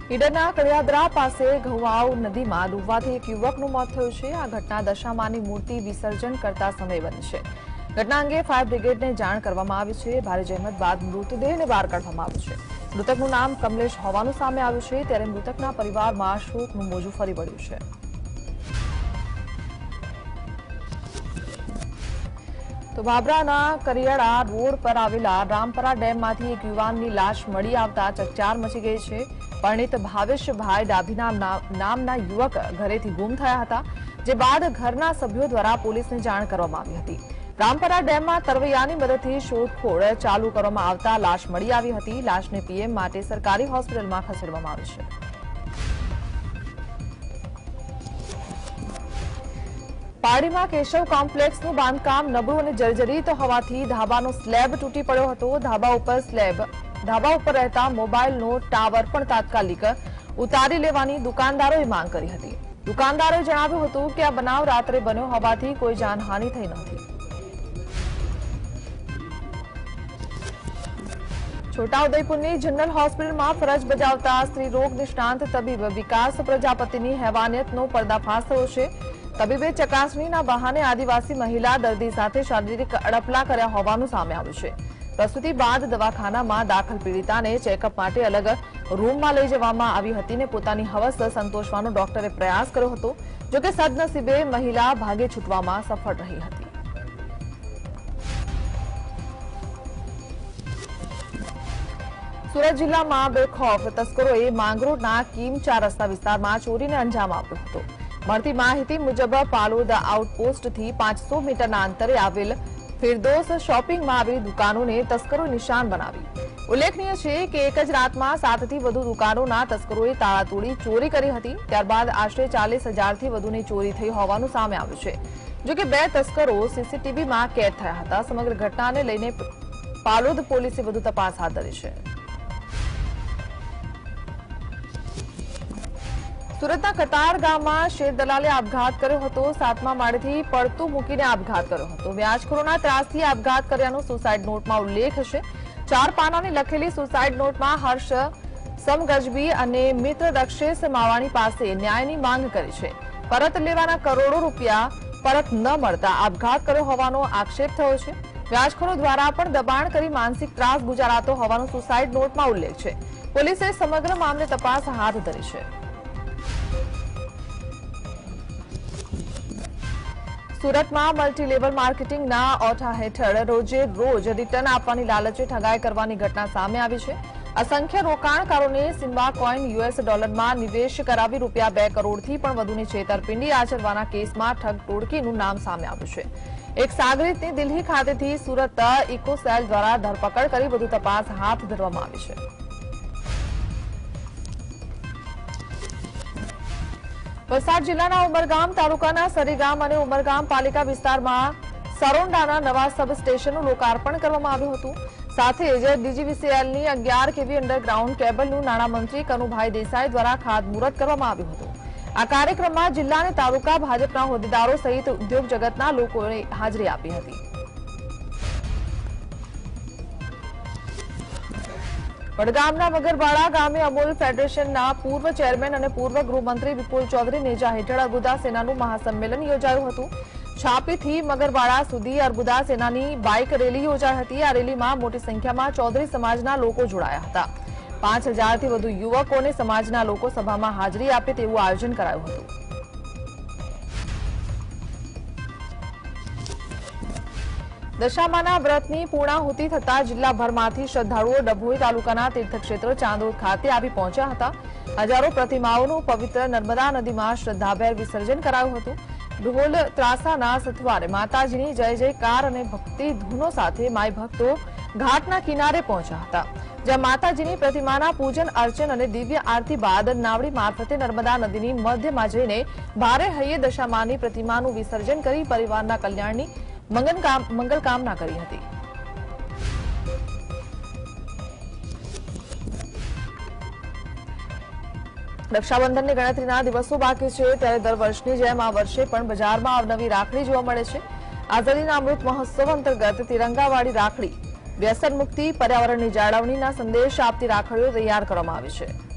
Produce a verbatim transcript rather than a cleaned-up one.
ઈડરના કડિયાદરા પાસે ઘઉવાવ નદીમાં ડૂબવાથી એક યુવકનું મોત થયું છે। આ ઘટના દશામાની મૂર્તિ વિસર્જન કરતા સમયે બની છે। ઘટના અંગે ફાયર બ્રિગેડને જાણ કરવામાં આવી છે। ભારે જહેમત બાદ મૃતદેહને બહાર કાઢવામાં આવ્યો છે। મૃતકનું નામ કમલેશ હોવાનું સામે આવ્યું છે, ત્યારે મૃતકના પરિવારમાં શોકનું મોજું ફરી વળ્યું છે। તો બાબરાના કરિયાડા રોડ પર આવેલા રામપરા ડેમમાંથી એક યુવાનની લાશ મળી આવતા ચકચાર મચી ગઈ છે। પરણિત ભાવેશભાઈ ડાભી નામના યુવક ઘરેથી ગુમ થયા હતા, જે બાદ ઘરના સભ્યો દ્વારા પોલીસને જાણ કરવામાં આવી હતી। રામપરા ડેમમાં તરવૈયાની મદદથી શોધખોળ ચાલુ કરવામાં આવતા લાશ મળી આવી હતી। લાશને પીએમ માટે સરકારી હોસ્પિટલમાં ખસેડવામાં આવી છે। પારડીમાં કેશવ કોમ્પ્લેક્સનું બાંધકામ નબળું અને જર્જરિત હોવાથી ધાબાનો સ્લેબ તૂટી પડ્યો હતો। ધાબા ઉપર સ્લેબ ધાબા ઉપર રહેતા મોબાઈલનો ટાવર પણ તાત્કાલિક ઉતારી લેવાની દુકાનદારોએ માંગ કરી હતી। દુકાનદારોએ જણાવ્યું હતું કે આ બનાવ રાત્રે બન્યો હોવાથી કોઈ જાનહાનિ થઈ નથી। છોટાઉદેપુરની જનરલ હોસ્પિટલમાં ફરજ બજાવતા સ્ત્રી રોગ નિષ્ણાંત તબીબ વિકાસ પ્રજાપતિની હેવાનિયતનો પર્દાફાશ થયો છે। તબીબે ચકાસણીના બહાને આદિવાસી મહિલા દર્દી સાથે શારીરિક અડપલા કર્યા હોવાનું સામે આવ્યું છે। પ્રસૂતિ બાદ દવાખાનામાં દાખલ પીડિતાને ચેકઅપ માટે અલગ રૂમમાં લઈ જવામાં આવી હતી ને પોતાની હવસ સંતોષવાનો ડોક્ટરે પ્રયાસ કર્યો હતો, જોકે સદનસીબે મહિલા ભાગે છૂટવામાં સફળ રહી હતી। સુરત જિલ્લામાં બેખૌફ તસ્કરોએ માંગરોળના કીમ ચાર રસ્તા વિસ્તારમાં ચોરીને અંજામ આપ્યો હતો। મળતી માહિતી મુજબ પાલોદ આઉટપોસ્ટથી પાંચસો મીટરના અંતરે આવેલ ફિરદોસ શોપિંગમાં આવેલી દુકાનોને તસ્કરોએ નિશાન બનાવી। ઉલ્લેખનીય છે કે એક જ રાતમાં સાતથી વધુ દુકાનોના તસ્કરોએ તાળા તોડી ચોરી કરી હતી। ત્યારબાદ આશરે ચાલીસ હજારથી વધુની ચોરી થઈ હોવાનું સામે આવ્યું છે, જોકે બે તસ્કરો સીસીટીવીમાં કેદ થયા હતા। સમગ્ર ઘટનાને લઈને પાલોદ પોલીસે વધુ તપાસ હાથ ધરી છે। સુરતના કતાર ગામમાં શેર દલાલે આપઘાત કર્યો હતો। સાતમા માળેથી પડતું મૂકીને આપઘાત કર્યો હતો। વ્યાજખોરોના ત્રાસથી આપઘાત કર્યાનો સુસાઇડ નોટમાં ઉલ્લેખ છે। ચાર પાનાની લખેલી સુસાઇડ નોટમાં હર્ષ સમગજબી અને મિત્ર દક્ષેશ માવાણી પાસે ન્યાયની માંગ કરી છે। પરત લેવાના કરોડો રૂપિયા પરત ન મળતા આપઘાત કર્યો હોવાનો આક્ષેપ થયો છે। વ્યાજખોરો દ્વારા પણ દબાણ કરી માનસિક ત્રાસ ગુજારાતો હોવાનો સુસાઇડ નોટમાં ઉલ્લેખ છે। પોલીસે સમગ્ર મામલે તપાસ હાથ ધરી છે। સુરતમાં મલ્ટીલેવલ માર્કેટિંગના ઓઠા હેઠળ રોજે રોજ રિટર્ન આપવાની લાલચે ઠગાઈ કરવાની ઘટના સામે આવી છે। અસંખ્ય રોકાણકારોને સિમ્બા કોઇન યુએસ ડોલરમાં નિવેશ કરાવી રૂપિયા બે કરોડથી પણ વધુની છેતરપિંડી આચરવાના કેસમાં ઠગ ટોળકીનું નામ સામે આવ્યું છે। એક સાગરીતની દિલ્હી ખાતેથી સુરત ઇકોસેલ દ્વારા ધરપકડ કરી વધુ તપાસ હાથ ધરવામાં આવી છે। વલસાડ જિલ્લાના ઉમરગામ તાલુકાના સરીગામ અને ઉમરગામ પાલિકા વિસ્તારમાં સરોંડાના નવા સબ સ્ટેશનનું લોકાર્પણ કરવામાં આવ્યું હતું। સાથે જ ડીજીવીસીએલની અગિયાર કેવી અંડરગ્રાઉન્ડ કેબલનું નાણામંત્રી કનુભાઈ દેસાઈ દ્વારા ખાતમુહૂર્ત કરવામાં આવ્યું હતું। આ કાર્યક્રમમાં જિલ્લા અને તાલુકા ભાજપના હોદ્દેદારો સહિત ઉદ્યોગ જગતના લોકોએ હાજરી આપી હતી। વડગામના મગરવાડા ગામે અમૂલ ફેડરેશનના પૂર્વ ચેરમેન અને પૂર્વ ગૃહમંત્રી વિપુલ ચૌધરી નેજા હેઠળ અર્બુદા સેનાનું મહાસંમેલન યોજાયું હતું। છાપીથી મગરવાડા સુધી અર્બુદા સેનાની બાઇક રેલી યોજાઈ હતી। આ રેલીમાં મોટી સંખ્યામાં ચૌધરી સમાજના લોકો જોડાયા હતા। પાંચ હજારથી વધુ યુવકોને સમાજના લોકો સભામાં હાજરી આપે તેવું આયોજન કરાયું હતું। દશામાના વ્રતની પૂર્ણાહુતિ થતા જિલ્લાભરમાંથી શ્રદ્ધાળુઓ ડભોઈ તાલુકાના તીર્થક્ષેત્ર ચાંદોદ ખાતે આવી પહોંચ્યા હતા। હજારો પ્રતિમાઓનું પવિત્ર નર્મદા નદીમાં શ્રદ્ધાભેર વિસર્જન કરાયું હતું। ઢોલ ત્રાસાના સથવારે માતાજીની જય જયકાર અને ભક્તિ ધૂનો સાથે માય ભક્તો ઘાટના કિનારે પહોંચ્યા હતા, જ્યાં માતાજીની પ્રતિમાના પૂજન અર્ચન અને દિવ્ય આરતી બાદ નાવડી મારફતે નર્મદા નદીની મધ્યમાં જઈને ભારે હૈયે દશામાની પ્રતિમાનું વિસર્જન કરી પરિવારના કલ્યાણની મંગલ કામના કરી હતી। રક્ષાબંધનની ગણતરીના દિવસો બાકી છે, ત્યારે દર વર્ષની જેમ આ વર્ષે પણ બજારમાં અવનવી રાખડી જોવા મળે છે। આઝાદીના અમૃત મહોત્સવ અંતર્ગત તિરંગાવાળી રાખડી વ્યસન મુક્તિ, પર્યાવરણની જાળવણીના સંદેશ આપતી રાખડીઓ તૈયાર કરવામાં આવી છે।